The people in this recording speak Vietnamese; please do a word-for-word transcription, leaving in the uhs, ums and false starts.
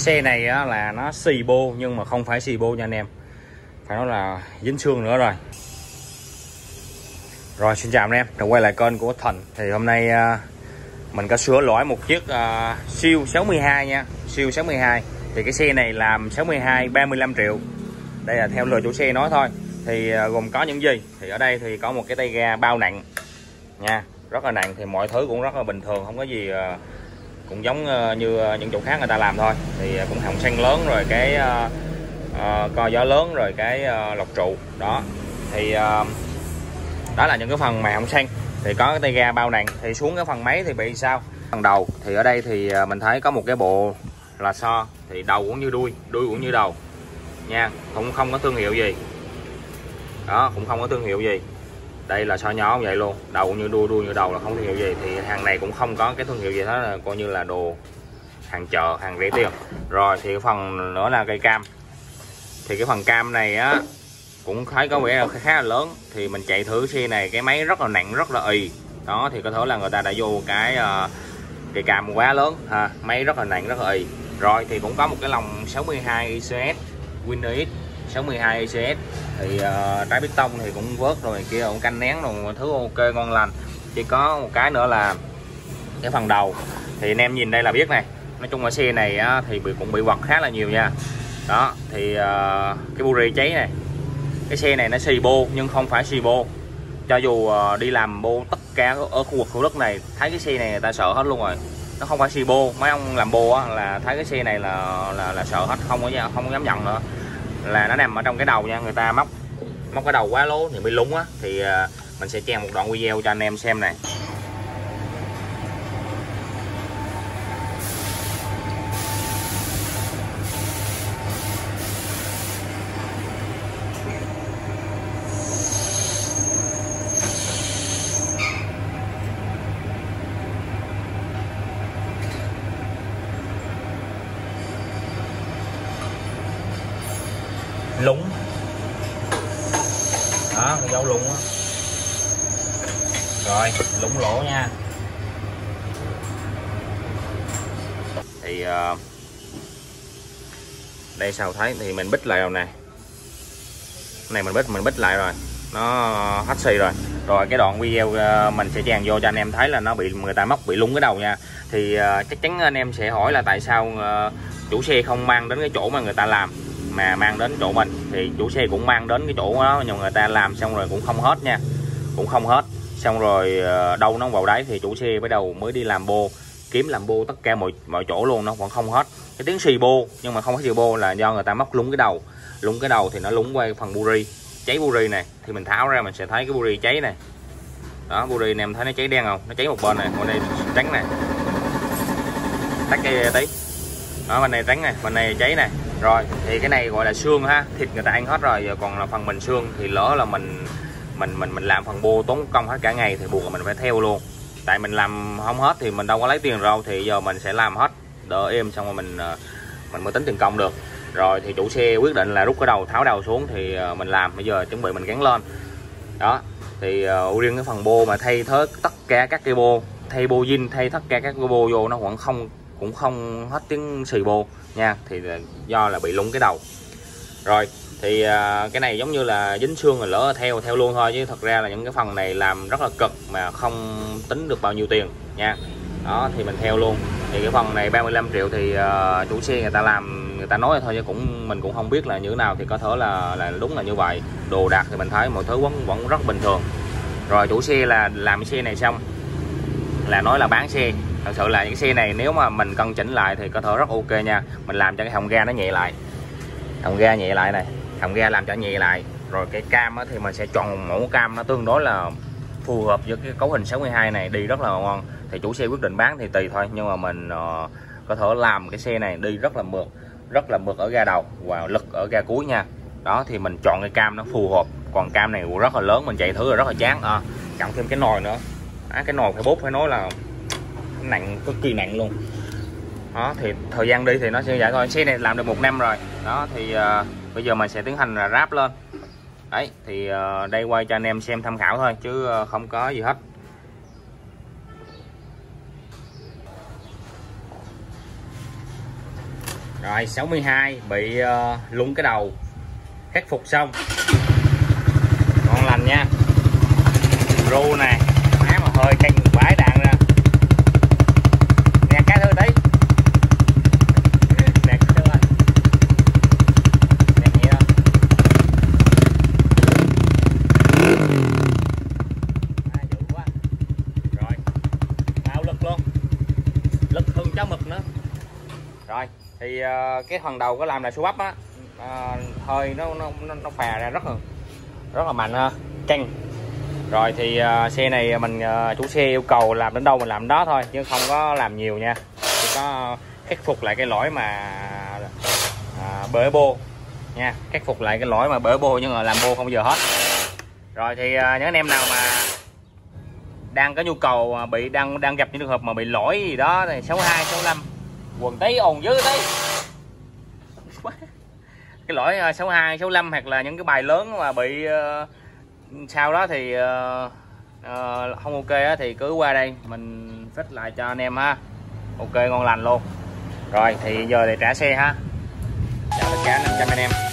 xe này á, là nó xì bô nhưng mà không phải xì bô nha anh em, phải nói là dính xương nữa rồi. Rồi xin chào anh em, rồi quay lại kênh của Thành. Thì hôm nay uh, mình có sửa lỗi một chiếc uh, siêu sáu mươi hai nha, siêu sáu mươi hai. Thì cái xe này làm sáu mươi hai ba mươi lăm triệu. Đây là theo lời chủ xe nói thôi. Thì uh, gồm có những gì? Thì ở đây thì có một cái tay ga bao nặng nha, rất là nặng. Thì mọi thứ cũng rất là bình thường, không có gì uh, cũng giống uh, như những chỗ khác người ta làm thôi. Thì uh, cũng hỏng xăng lớn rồi cái uh, uh, co gió lớn rồi cái uh, lọc trụ đó. Thì uh, đó là những cái phần mà hỏng xăng. Thì có cái tay ga bao nặng. Thì xuống cái phần máy thì bị sao? Phần đầu thì ở đây thì mình thấy có một cái bộ là xo, thì đầu cũng như đuôi, đuôi cũng như đầu nha, cũng không có thương hiệu gì đó, cũng không có thương hiệu gì. Đây là xo nhỏ vậy luôn, đầu cũng như đuôi, đuôi như đầu, là không thương hiệu gì. Thì hàng này cũng không có cái thương hiệu gì hết, là coi như là đồ hàng chợ, hàng rẻ tiền. Rồi thì cái phần nữa là cây cam. Thì cái phần cam này á cũng thấy có vẻ là khá là lớn. Thì mình chạy thử xe này, cái máy rất là nặng, rất là ì đó. Thì có thể là người ta đã vô cái uh, cây cam quá lớn ha, máy rất là nặng, rất là ì. Rồi thì cũng có một cái lồng sáu mươi hai i xê ét WinX sáu mươi hai i xê ét. Thì uh, trái piston thì cũng vớt rồi kia, cũng canh nén rồi, thứ ok ngon lành. Chỉ có một cái nữa là cái phần đầu. Thì anh em nhìn đây là biết này, nói chung là xe này á, thì bị cũng bị quật khá là nhiều nha. Đó thì uh, cái buri cháy này. Cái xe này nó xì bô nhưng không phải xì bô. Cho dù uh, đi làm bô tất cả ở khu vực Thủ Đức này, thấy cái xe này người ta sợ hết luôn rồi. Nó không phải xì bô. Mấy ông làm bô á, là thấy cái xe này là là, là sợ hết, không có không có dám nhận nữa. Là nó nằm ở trong cái đầu nha, người ta móc móc cái đầu quá lố thì bị lúng á. Thì uh, mình sẽ chen một đoạn video cho anh em xem này. Lúng đó, dấu lúng á. Rồi lúng lỗ nha. Thì uh, đây sao thấy thì mình bích lại rồi nè, này mình bích mình bích lại rồi, nó hết xì rồi. Rồi cái đoạn video uh, mình sẽ tràn vô cho anh em thấy là nó bị người ta móc, bị lúng cái đầu nha. Thì uh, chắc chắn anh em sẽ hỏi là tại sao uh, chủ xe không mang đến cái chỗ mà người ta làm mà mang đến chỗ mình. Thì chủ xe cũng mang đến cái chỗ đó nhưng người ta làm xong rồi cũng không hết nha, cũng không hết. Xong rồi đâu nó vào đấy thì chủ xe bắt đầu mới đi làm bô, kiếm làm bô tất cả mọi mọi chỗ luôn, nó vẫn không hết. Cái tiếng xì bô nhưng mà không phải xì bô là do người ta móc lúng cái đầu. Lúng cái đầu thì nó lúng qua phần buri, cháy buri này. Thì mình tháo ra mình sẽ thấy cái buri cháy này đó. Buri này em thấy nó cháy đen không, nó cháy một bên này, bên đây trắng này, tắt cái tí đó, bên này trắng này, bên này cháy này. Rồi thì cái này gọi là xương ha, thịt người ta ăn hết rồi, giờ còn là phần mình xương. Thì lỡ là mình mình mình mình làm phần bô tốn công hết cả ngày thì buộc là mình phải theo luôn. Tại mình làm không hết thì mình đâu có lấy tiền đâu. Thì giờ mình sẽ làm hết đỡ êm, xong rồi mình mình mới tính tiền công được. Rồi thì chủ xe quyết định là rút cái đầu, tháo đầu xuống thì mình làm. Bây giờ chuẩn bị mình gắn lên đó. Thì uh, riêng cái phần bô mà thay thế tất cả các cái bô, thay bô zin, thay tất cả các cái bô vô, nó vẫn không cũng không hết tiếng xì bô nha. Thì do là bị lúng cái đầu. Rồi thì uh, cái này giống như là dính xương rồi, lỡ theo theo luôn thôi, chứ thật ra là những cái phần này làm rất là cực mà không tính được bao nhiêu tiền nha. Đó thì mình theo luôn. Thì cái phần này ba mươi lăm triệu thì uh, chủ xe người ta làm, người ta nói thôi, chứ cũng mình cũng không biết là như thế nào. Thì có thể là là đúng là như vậy. Đồ đạc thì mình thấy mọi thứ vẫn vẫn rất bình thường. Rồi chủ xe là làm cái xe này xong là nói là bán xe. Thật sự là những xe này nếu mà mình cân chỉnh lại thì có thể rất ok nha. Mình làm cho cái hồng ga nó nhẹ lại, hồng ga nhẹ lại này, hồng ga làm cho nhẹ lại. Rồi cái cam thì mình sẽ chọn một mẫu cam nó tương đối là phù hợp với cái cấu hình sáu mươi hai này, đi rất là ngon. Thì chủ xe quyết định bán thì tùy thôi, nhưng mà mình uh, có thể làm cái xe này đi rất là mượt, rất là mượt ở ga đầu và lực ở ga cuối nha. Đó thì mình chọn cái cam nó phù hợp. Còn cam này rất là lớn, mình chạy thử rồi rất là chán à. Cộng thêm cái nồi nữa à, cái nồi phải bốt phải nói là nặng, cực kỳ nặng luôn đó. Thì thời gian đi thì nó sẽ vậy thôi. Xe này làm được một năm rồi đó. Thì uh, bây giờ mình sẽ tiến hành là ráp lên đấy. Thì uh, đây quay cho anh em xem tham khảo thôi, chứ uh, không có gì hết. Rồi sáu mươi hai bị uh, lún cái đầu, khắc phục xong, ngon lành nha. Ru nè, má mà hơi canh vãi đạn ra nè, cái thứ tí nè, cái thứ ơi nè, nghe đó. À, dữ quá. Rồi bao lực luôn, lực hơn cháo mực nữa. Rồi thì uh, cái phần đầu có làm là số bắp á, uh, hơi nó nó nó, nó phà ra rất là rất là mạnh ha, căng. Rồi thì uh, xe này mình uh, chủ xe yêu cầu làm đến đâu mình làm đến đó thôi, chứ không có làm nhiều nha. Chỉ có khắc phục lại cái lỗi mà uh, bể bô nha, khắc phục lại cái lỗi mà bể bô nhưng mà làm bô không giờ hết. Rồi thì uh, những anh em nào mà đang có nhu cầu bị đang đang gặp những trường hợp mà bị lỗi gì đó thì sáu hai sáu lăm quần tí ồn dữ tí cái lỗi sáu hai sáu lăm hoặc là những cái bài lớn mà bị uh, sau đó thì uh, uh, không ok á, thì cứ qua đây mình fix lại cho anh em ha. Ok ngon lành luôn. Rồi thì giờ để trả xe ha. Chào tất cả năm trăm anh em.